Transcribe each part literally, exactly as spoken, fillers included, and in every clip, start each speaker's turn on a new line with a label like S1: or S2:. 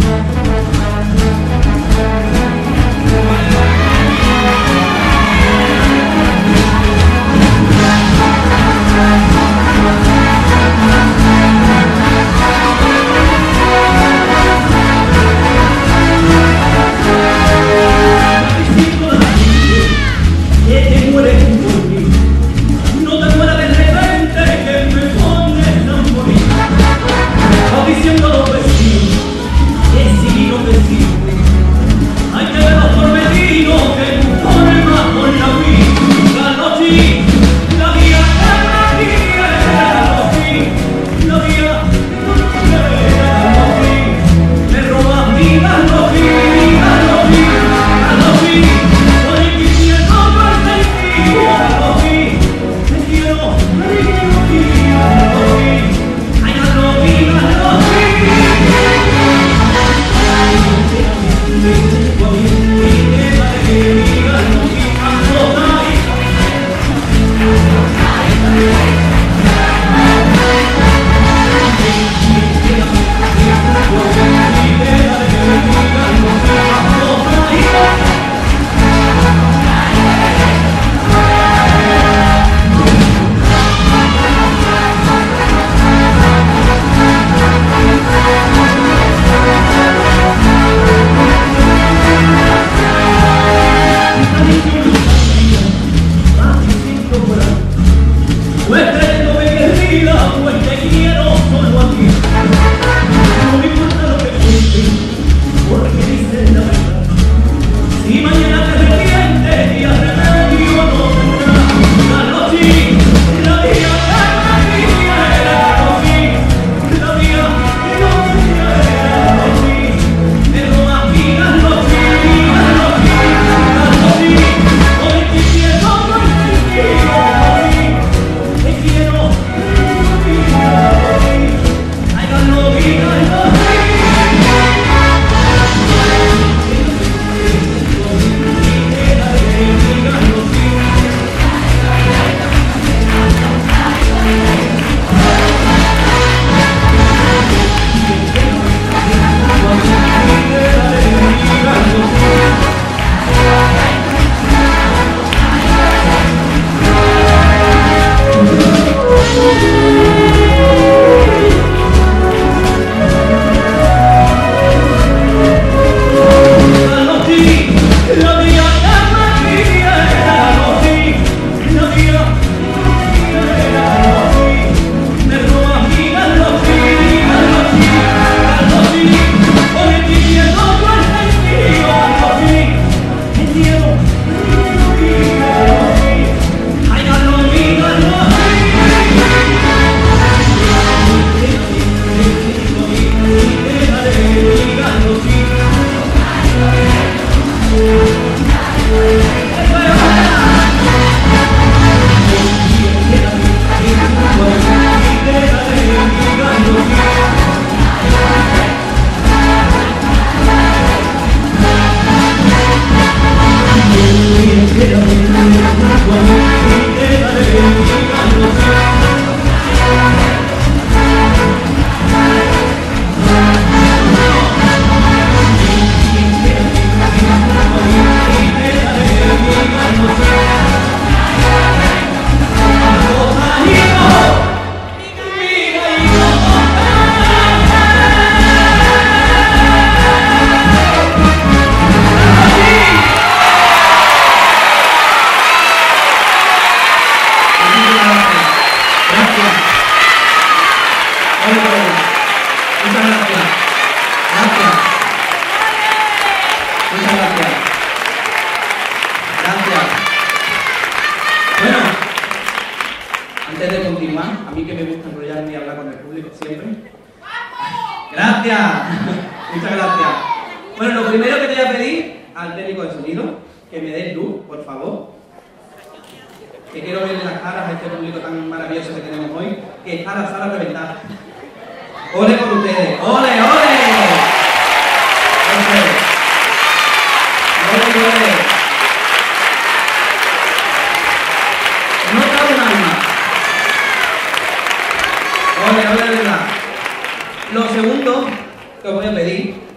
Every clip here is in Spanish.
S1: Lo segundo que os voy a pedir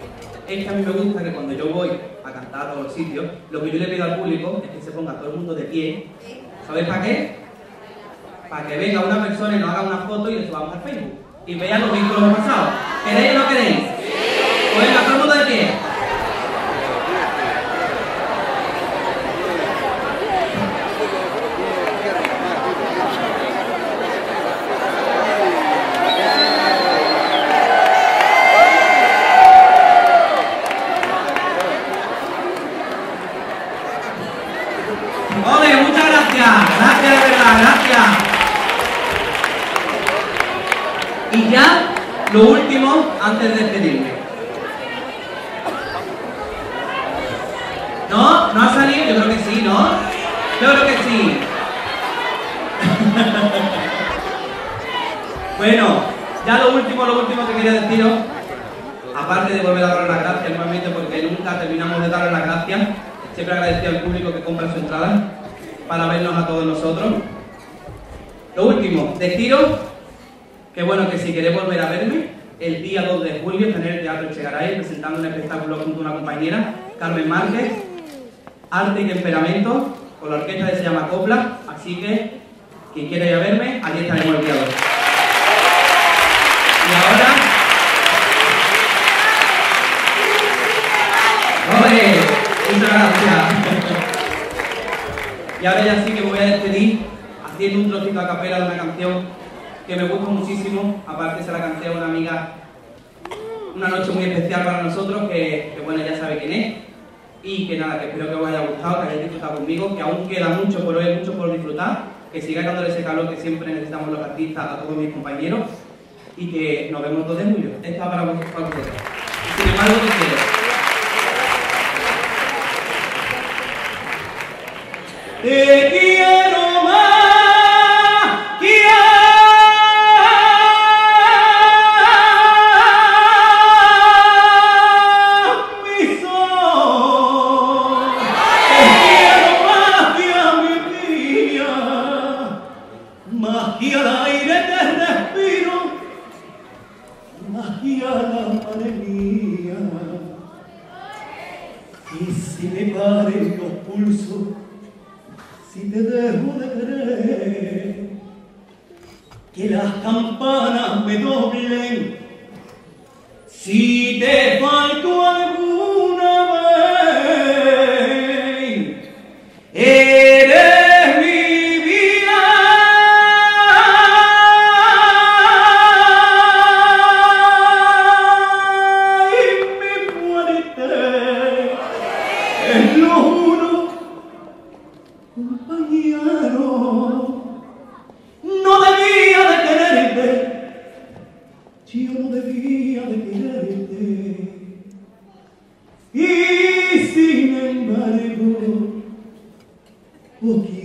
S1: es que a mí me gusta que cuando yo voy a cantar a todos los sitios, lo que yo le pido al público es que se ponga todo el mundo de pie. ¿Sabéis para qué? Para que venga una persona y nos haga una foto y le subamos al Facebook. Y vean los vínculos que hemos pasado. ¿Queréis o no queréis? Pues venga, todo el mundo de pie. ¡Ole, muchas gracias! Gracias, de verdad, gracias. Y ya, lo último, antes de despedirme. ¿No? ¿No ha salido? Yo creo que sí, ¿no? Yo creo que sí. Bueno, ya lo último, lo último que quería deciros, aparte de volver a dar las gracias, nuevamente, porque nunca terminamos de dar las gracias, siempre agradecido al público que compra su entrada para vernos a todos nosotros. Lo último, deciros que bueno, que si queréis volver a verme, el día dos de julio estaré en el Teatro Echegaray presentando un espectáculo junto a una compañera, Carmen Márquez, Arte y Temperamento, con la orquesta que se llama Copla, así que quien quiera ir a verme, allí estaremos el día dos. Y ahora... ¡Ole! Muchas gracias. Y ahora ya sí que me voy a despedir haciendo un trocito a capela de una canción que me gusta muchísimo. Aparte se la canté a una amiga, una noche muy especial para nosotros, que, que bueno, ya sabe quién es. Y que nada, que espero que os haya gustado, que hayáis disfrutado conmigo, que aún queda mucho por hoy, mucho por disfrutar, que sigáis dándole ese calor que siempre necesitamos los artistas a todos mis compañeros y que nos vemos el dos de julio. Esta para vosotros. Para vosotros. Y sin embargo, te quiero. Te quiero más, quiero mi sol. Te quiero más que a mi vida, más que al aire que respiro, más que a la madre mía. Y si me paren los pulsos, si te dejo de querer, que las campanas me doblen, si te falto alguna vez, eres mi vida y mi muerte, es lo juro. Compañero, no debía de quererte, yo no debía de quererte, y sin embargo, porque